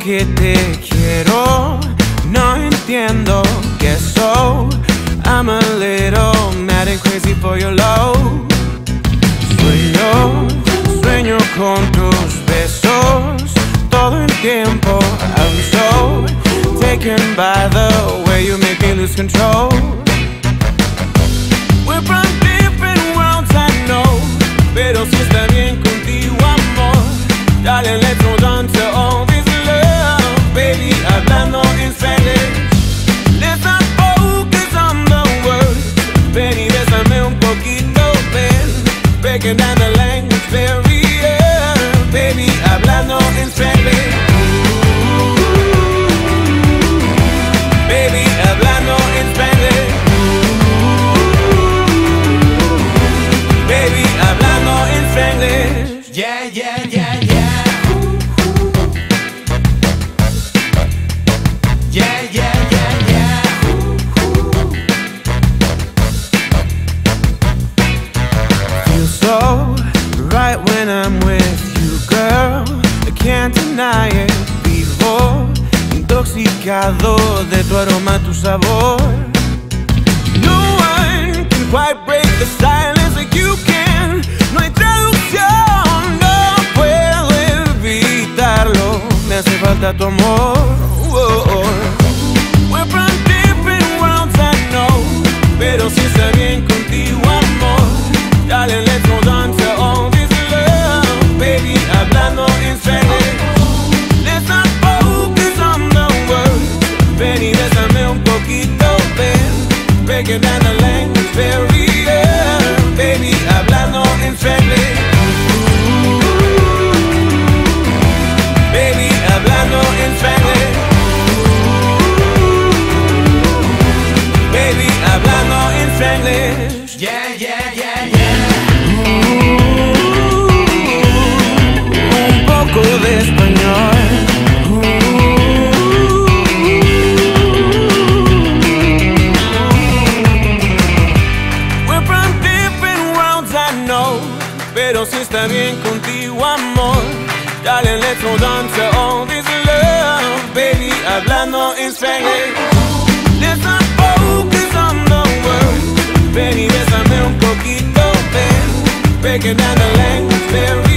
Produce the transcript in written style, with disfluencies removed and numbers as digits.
que te quiero, no entiendo que so. I'm a little mad and crazy for your love. Sueño con tus besos todo el tiempo. I'm so taken by the way you make me lose control. We're from different worlds, I know, pero si está bien contigo, amor, dale, let's hold on to all this love, baby. Hablando en Spanish, let's not focus on the words. Ven y bésame un poquito, ven, breaking down the language barrier, baby. Hablando en Spanish, baby. Hablando en Spanish, baby. Hablando en Spanish, yeah, yeah, yeah, yeah. Yeah, yeah, yeah, yeah. Feel so right when I'm with you, girl. I can't deny it. Vivo intoxicado de tu aroma, tu sabor. No one can quite break the silence like you can. No hay traducción, no puedo evitarlo. Me hace falta tu amor. We're from different worlds, I know, pero si está bien contigo, amor, dale, let's hold on to all this love, baby. Hablando en Spanish, let's not focus on the words. Ven y bésame un poquito, ven, breaking down the language barrier, baby. Hablando en Spanish, baby. Hablando en Spanish, baby. Hablando en Spanish, yeah, yeah, yeah, yeah. Un poco de español. We're from different worlds, I know, pero si está bien contigo, amor, dale, let's hold on to all this love, baby. Hablando en Spanish, let's not focus on the words. Ven y bésame un poquito, ven, breaking down the language barrier.